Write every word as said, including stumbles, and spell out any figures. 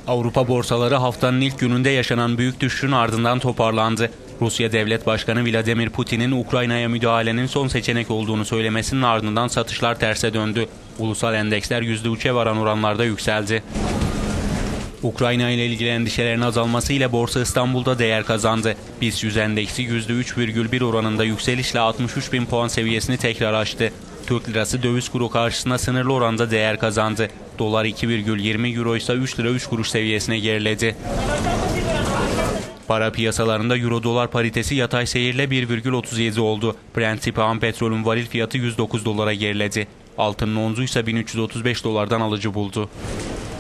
Avrupa borsaları haftanın ilk gününde yaşanan büyük düşüşün ardından toparlandı. Rusya Devlet Başkanı Vladimir Putin'in Ukrayna'ya müdahalenin son seçenek olduğunu söylemesinin ardından satışlar terse döndü. Ulusal endeksler yüzde üçe varan oranlarda yükseldi. Ukrayna ile ilgili endişelerin azalmasıyla Borsa İstanbul'da değer kazandı. BIST yüz endeksi yüzde üç virgül bir oranında yükselişle altmış üç bin puan seviyesini tekrar aştı. Türk lirası döviz kuru karşısında sınırlı oranda değer kazandı. Dolar iki virgül yirmi, euro ise üç lira üç kuruş seviyesine geriledi. Para piyasalarında euro dolar paritesi yatay seyirle bir virgül otuz yedi oldu. Brent tipi ham petrolün varil fiyatı yüz dokuz dolara geriledi. Altının onzu ise bin üç yüz otuz beş dolardan alıcı buldu.